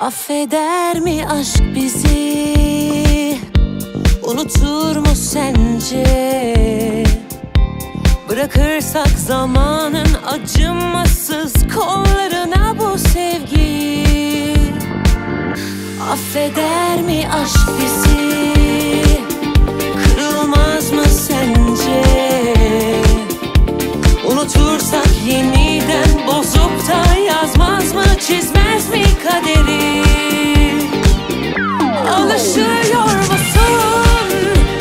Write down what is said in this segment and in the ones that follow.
Affeder mi aşk bizi? Unutur mu sence? Bırakırsak zamanın acımasız kollarına bu sevgiyi. Affeder mi aşk bizi? Kırılmaz mı sence? Unutursak yeniden bozup da yazmaz mı, çizmez mi kaderi? Alışıyor musun?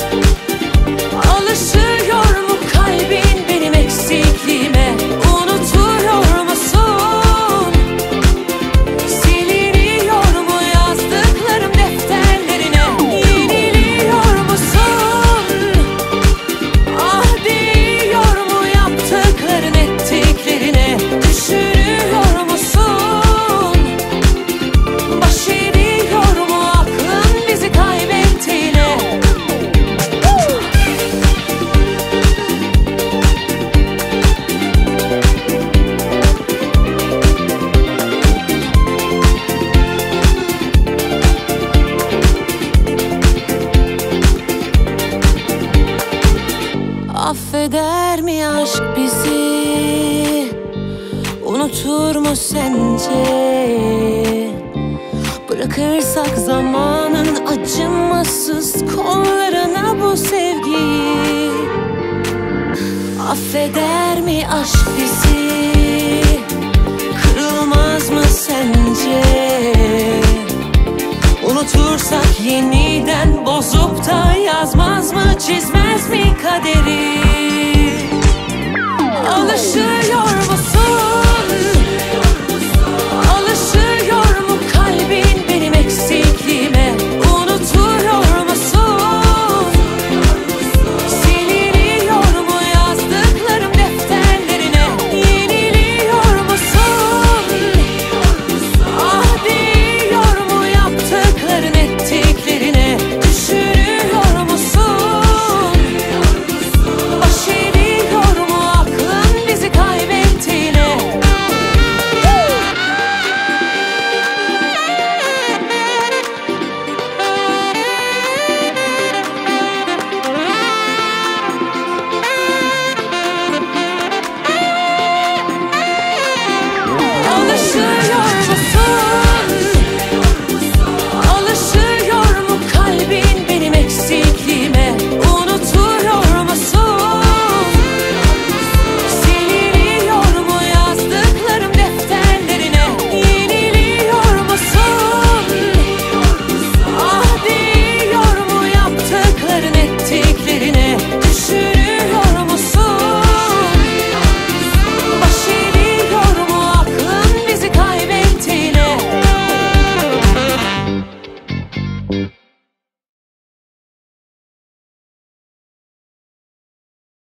Alışıyor mu kalbin benim eksikliğime? Unutuyor musun? Siliniyor mu yazdıklarım defterlerine? Yeniliyor musun? Ah diyor mu yaptıkların ettiklerine? Düşünüyor musun? Baş ediyor mu aklın bizi kaybettiğine? Affeder mi aşk bizi? Unutur mu sence? Bırakırsak zamanın acımasız kollarına bu sevgiyi. Affeder mi aşk bizi? Kırılmaz mı sence? Unutursak yeni